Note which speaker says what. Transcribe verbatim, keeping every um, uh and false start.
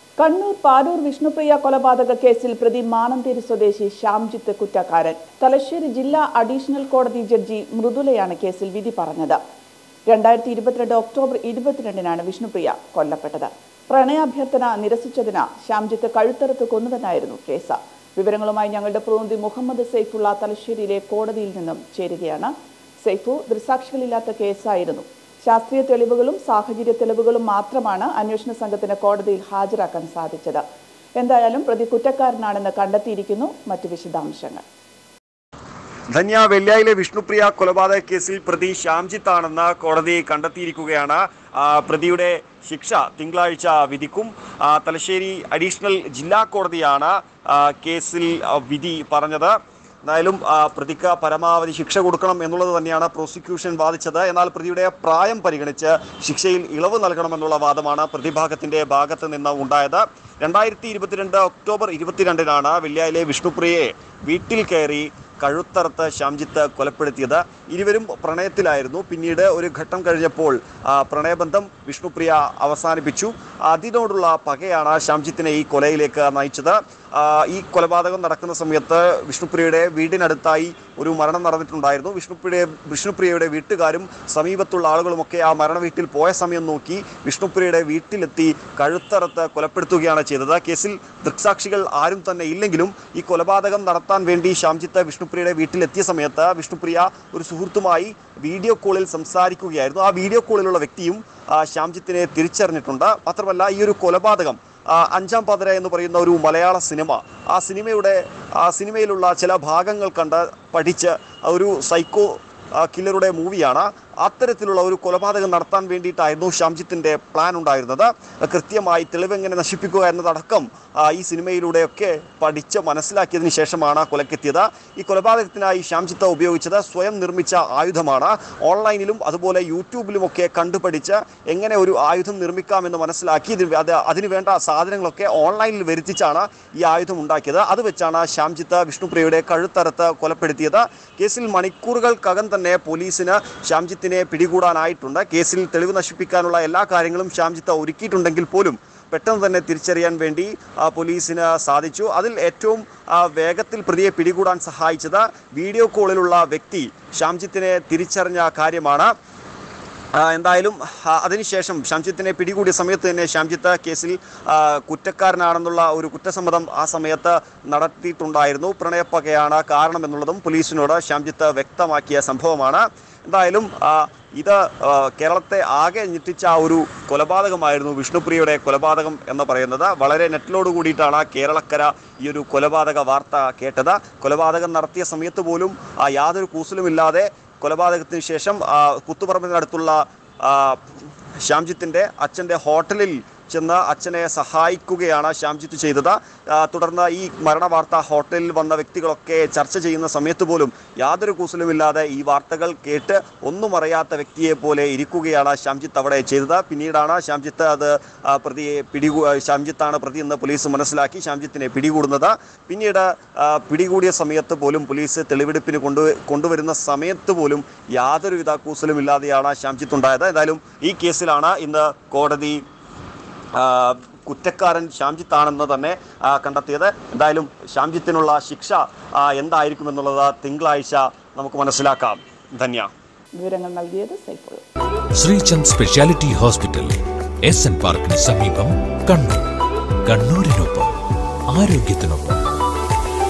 Speaker 1: കണ്ണൂർ പാരൂർ വിഷ്ണുപ്രിയ കൊലപാതക കേസിൽ പ്രതി മാനന്തേരി സ്വദേശി ശ്യാംജിത്ത് കുറ്റക്കാരൻ. തലശ്ശേരി ജില്ലാ അഡീഷണൽ കോടതി ജഡ്ജി മൃദുലയാണ് കേസിൽ വിധി പറഞ്ഞത്. രണ്ടായിരത്തി ഇരുപത്തിരണ്ട് ഒക്ടോബർ ഇരുപത്തിരണ്ടിനാണ് വിഷ്ണുപ്രിയ കൊല്ലപ്പെട്ടത്. പ്രണയാഭ്യർത്ഥന നിരസിച്ചതിന് ശ്യാംജിത്ത് കഴുത്തറുത്ത് കൊന്നുവെന്നായിരുന്നു കേസ്. വിവരങ്ങളുമായി ഞങ്ങളുടെ പ്രതിനിധി മുഹമ്മദ് സൈഫുള്ള തലശ്ശേരിയിലെ കോടതിയിൽ നിന്നും ചേരുകയാണ്. സൈഫു, ദൃക്സാക്ഷികളില്ലാത്ത കേസായിരുന്നു. ശാസ്ത്രീയ തെളിവുകളും സാഹചര്യ തെളിവുകളും മാത്രമാണ് അന്വേഷണ സംഘത്തിന് കോടതിയിൽ ഹാജരാക്കാൻ സാധിച്ചത്. എന്തായാലും പ്രതി കുറ്റക്കാരനാണെന്ന് കണ്ടെത്തിയിരിക്കുന്നു. മറ്റു വിശദാംശങ്ങൾ.
Speaker 2: ധന്യ, വെള്ളിയായിലെ വിഷ്ണുപ്രിയ കൊലപാതക കേസിൽ പ്രതി ശ്യാംജിത്ത് ആണെന്ന് കോടതി കണ്ടെത്തിയിരിക്കുകയാണ്. പ്രതിയുടെ ശിക്ഷ തിങ്കളാഴ്ച വിധിക്കും. തലശ്ശേരി അഡീഷണൽ ജില്ലാ കോടതിയാണ് കേസിൽ വിധി പറഞ്ഞത്. എന്തായാലും പ്രതിക്ക് പരമാവധി ശിക്ഷ കൊടുക്കണം എന്നുള്ളത് തന്നെയാണ് പ്രോസിക്യൂഷൻ വാദിച്ചത്. എന്നാൽ പ്രതിയുടെ പ്രായം പരിഗണിച്ച് ശിക്ഷയിൽ ഇളവ് നൽകണമെന്നുള്ള വാദമാണ് പ്രതിഭാഗത്തിൻ്റെ ഭാഗത്ത് നിന്ന് ഉണ്ടായത്. രണ്ടായിരത്തി ഇരുപത്തിരണ്ട് ഒക്ടോബർ ഇരുപത്തിരണ്ടിനാണ് വെള്ളിയായിലെ വിഷ്ണുപ്രിയയെ വീട്ടിൽ കയറി കഴുത്തറുത്ത് ശ്യാംജിത്ത് കൊലപ്പെടുത്തിയത്. ഇരുവരും പ്രണയത്തിലായിരുന്നു. പിന്നീട് ഒരു ഘട്ടം കഴിഞ്ഞപ്പോൾ പ്രണയബന്ധം വിഷ്ണുപ്രിയ അവസാനിപ്പിച്ചു. അതിനോടുള്ള പകയാണ് ശ്യാംജിത്തിനെ ഈ കൊലയിലേക്ക് നയിച്ചത്. ഈ കൊലപാതകം നടക്കുന്ന സമയത്ത് വിഷ്ണുപ്രിയയുടെ വീടിനടുത്തായി ഒരു മരണം നടന്നിട്ടുണ്ടായിരുന്നു. വിഷ്ണുപ്രിയ വിഷ്ണുപ്രിയയുടെ വീട്ടുകാരും സമീപത്തുള്ള ആളുകളുമൊക്കെ ആ മരണ വീട്ടിൽ പോയ സമയം നോക്കി വിഷ്ണുപ്രിയയുടെ വീട്ടിലെത്തി കഴുത്തറുത്ത് കൊലപ്പെടുത്തുകയാണ് ചെയ്തത്. കേസിൽ ദൃക്സാക്ഷികൾ ആരും തന്നെ ഇല്ലെങ്കിലും ഈ കൊലപാതകം നടത്താൻ വേണ്ടി ശ്യാംജിത്ത് വിഷ്ണുപ്രിയയുടെ വീട്ടിലെത്തിയ സമയത്ത് വിഷ്ണുപ്രിയ ഒരു സുഹൃത്തുമായി വീഡിയോ കോളിൽ സംസാരിക്കുകയായിരുന്നു. ആ വീഡിയോ കോളിലുള്ള വ്യക്തിയും ശ്യാംജിത്തിനെ തിരിച്ചറിഞ്ഞിട്ടുണ്ട്. മാത്രമല്ല, ഈ ഒരു കൊലപാതകം അഞ്ചാം പാതിര എന്ന് പറയുന്ന ഒരു മലയാള സിനിമ, ആ സിനിമയുടെ ആ സിനിമയിലുള്ള ചില ഭാഗങ്ങൾ കണ്ട് പഠിച്ച് ഒരു സൈക്കോ കില്ലറുടെ മൂവിയാണ്. അത്തരത്തിലുള്ള ഒരു കൊലപാതകം നടത്താൻ വേണ്ടിയിട്ടായിരുന്നു ശ്യാംജിത്തിൻ്റെ പ്ലാൻ ഉണ്ടായിരുന്നത്. കൃത്യമായി തെളിവെങ്ങനെ നശിപ്പിക്കുക എന്നതടക്കം ഈ സിനിമയിലൂടെയൊക്കെ പഠിച്ച് മനസ്സിലാക്കിയതിന് ശേഷമാണ് കൊലക്കെത്തിയത്. ഈ കൊലപാതകത്തിനായി ശ്യാംജിത്ത് ഉപയോഗിച്ചത് സ്വയം നിർമ്മിച്ച ആയുധമാണ്. ഓൺലൈനിലും അതുപോലെ യൂട്യൂബിലുമൊക്കെ കണ്ടുപഠിച്ച് എങ്ങനെ ഒരു ആയുധം നിർമ്മിക്കാമെന്ന് മനസ്സിലാക്കി അത് അതിനുവേണ്ട സാധനങ്ങളൊക്കെ ഓൺലൈനിൽ വരുത്തിച്ചാണ് ഈ ആയുധം ഉണ്ടാക്കിയത്. അത് വെച്ചാണ് ശ്യാംജിത്ത് വിഷ്ണുപ്രിയയുടെ കഴുത്തറുത്ത് കൊലപ്പെടുത്തിയത്. കേസിൽ മണിക്കൂറുകൾക്കകം തന്നെ പോലീസിന് ശ്യാംജിത്തിന് പിടികൂടാനായിട്ടുണ്ട്. കേസിൽ തെളിവ് നശിപ്പിക്കാനുള്ള എല്ലാ കാര്യങ്ങളും ശ്യാംജിത്ത് ഒരുക്കിയിട്ടുണ്ടെങ്കിൽ പോലും പെട്ടെന്ന് തന്നെ തിരിച്ചറിയാൻ വേണ്ടി പോലീസിന് സാധിച്ചു. അതിൽ ഏറ്റവും വേഗത്തിൽ പ്രതിയെ പിടികൂടാൻ സഹായിച്ചത് വീഡിയോ കോളിലുള്ള വ്യക്തി ശ്യാംജിത്തിനെ തിരിച്ചറിഞ്ഞ കാര്യമാണ്. എന്തായാലും അതിനുശേഷം ശ്യാംജിത്തിനെ പിടികൂടിയ സമയത്ത് തന്നെ ശ്യാംജിത്ത് കേസിൽ കുറ്റക്കാരനാണെന്നുള്ള ഒരു കുറ്റസമ്മതം ആ സമയത്ത് നടത്തിയിട്ടുണ്ടായിരുന്നു. പ്രണയപ്പകയാണ് കാരണമെന്നുള്ളതും പോലീസിനോട് ശ്യാംജിത്ത് വ്യക്തമാക്കിയ സംഭവമാണ്. എന്തായാലും ഇത് കേരളത്തെ ആകെ ഞെട്ടിച്ച ഒരു കൊലപാതകമായിരുന്നു വിഷ്ണുപ്രിയയുടെ കൊലപാതകം എന്ന് പറയുന്നത്. വളരെ നെറ്റിലോട് കൂടിയിട്ടാണ് കേരളക്കര ഈ ഒരു കൊലപാതക വാർത്ത കേട്ടത്. കൊലപാതകം നടത്തിയ സമയത്ത് പോലും യാതൊരു കൂസലുമില്ലാതെ കൊലപാതകത്തിന് ശേഷം കുത്തുപറമ്പിനടുത്തുള്ള ശ്യാംജിത്തിൻ്റെ അച്ഛൻ്റെ ഹോട്ടലിൽ ചെന്ന് അച്ഛനെ സഹായിക്കുകയാണ് ശ്യാംജിത്ത് ചെയ്തത്. തുടർന്ന് ഈ മരണവാർത്ത ഹോട്ടലിൽ വന്ന വ്യക്തികളൊക്കെ ചർച്ച ചെയ്യുന്ന സമയത്ത് പോലും യാതൊരു കൂസലുമില്ലാതെ ഈ വാർത്തകൾ കേട്ട് ഒന്നും അറിയാത്ത വ്യക്തിയെ പോലെ ഇരിക്കുകയാണ് ശ്യാംജിത്ത് അവിടെ ചെയ്തത്. പിന്നീടാണ് ശ്യാംജിത്ത് അത് പ്രതിയെ പിടികൂ ശ്യാംജിത്താണ് പ്രതി എന്ന് പോലീസ് മനസ്സിലാക്കി ശ്യാംജിത്തിനെ പിടികൂടുന്നത്. പിന്നീട് പിടികൂടിയ സമയത്ത് പോലും പോലീസ് തെളിവെടുപ്പിന് കൊണ്ടു കൊണ്ടുവരുന്ന സമയത്ത് പോലും യാതൊരുവിധ കൂസലുമില്ലാതെയാണ് ശ്യാംജിത്ത് ഉണ്ടായത്. എന്തായാലും ഈ കേസിലാണ് ഇന്ന് കോടതി കുറ്റക്കാരൻ ശ്യാംജിത്താണെന്ന് തന്നെ കണ്ടെത്തിയത്. എന്തായാലും ശ്യാംജിത്തിനുള്ള ശിക്ഷ എന്തായിരിക്കുമെന്നുള്ളത് തിങ്കളാഴ്ച നമുക്ക് മനസ്സിലാക്കാം. ധന്യ.
Speaker 1: വിവരങ്ങൾ നൽകിയത് Saiful.
Speaker 3: Sreechand speciality hospital, S N പാർക്കിന് സമീപം, കണ്ണൂർ. കണ്ണൂരിനൊപ്പം ആരോഗ്യത്തിനൊപ്പം.